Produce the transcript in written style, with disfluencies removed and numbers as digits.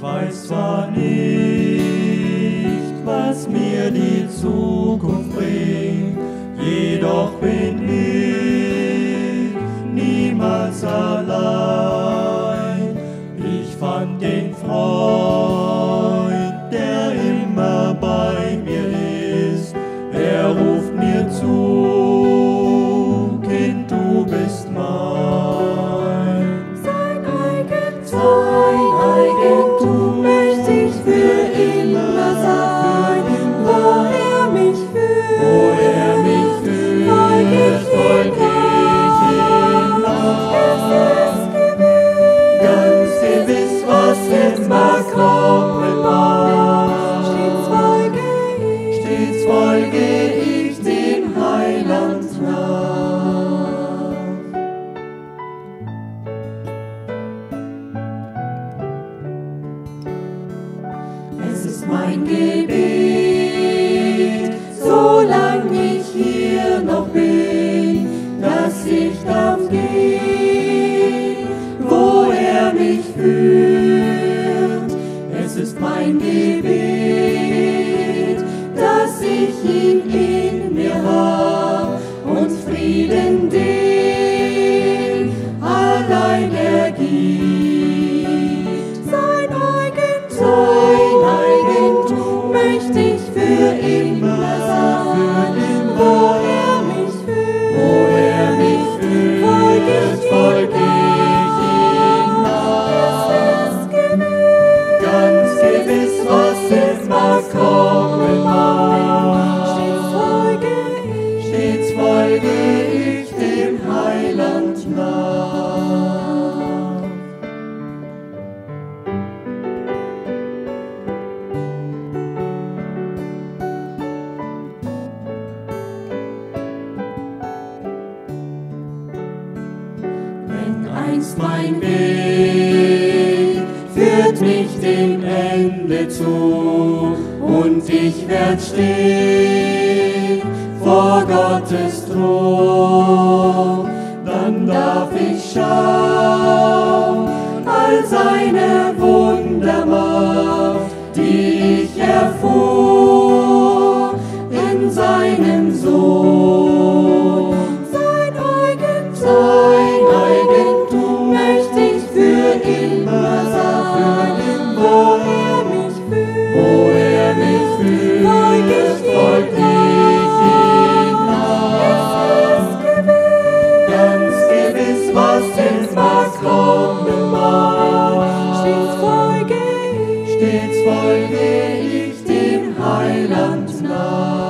weiß zwar nicht, was mir die Zukunft bringt, jedoch bin ich niemals allein. Ich fand den Freund, der immer bei mir ist. Er ruft mir zu, Kind, du bist mein. Sein Eigentum möchte ich für immer sein. Wo er mich führt, folge ich ihm nach. Es ist gewiss, Ganz gewiss, was immer kommen mag. Stets folge ich dem Heiland nach. Es ist mein Gebet, solange ich hier noch bin, dass ich darf gehen, wo er mich führt. Es ist mein Gebet, dass ich ihn in mir hab und Frieden den allein er gibt. Sein Eigentum möchte ich für immer sein. Wo er mich führt, folge ich ihm nach. es ist gewiss, Ganz gewiss, was immer kommen mag. Stets folge ich dem Heiland nach. Wenn einst mein Weg führt mich dem Ende zu und ich werd stehen vor Gottes Thron, dann darf ich schauen all seine Wundermacht, die ich erfuhr in seinem Sohn. Sein Eigentum möchte ich für immer sein. Wo er mich führt, folge ich ihm nach. Ganz gewiss, was immer kommen mag. Stets folge ich dem Heiland nach.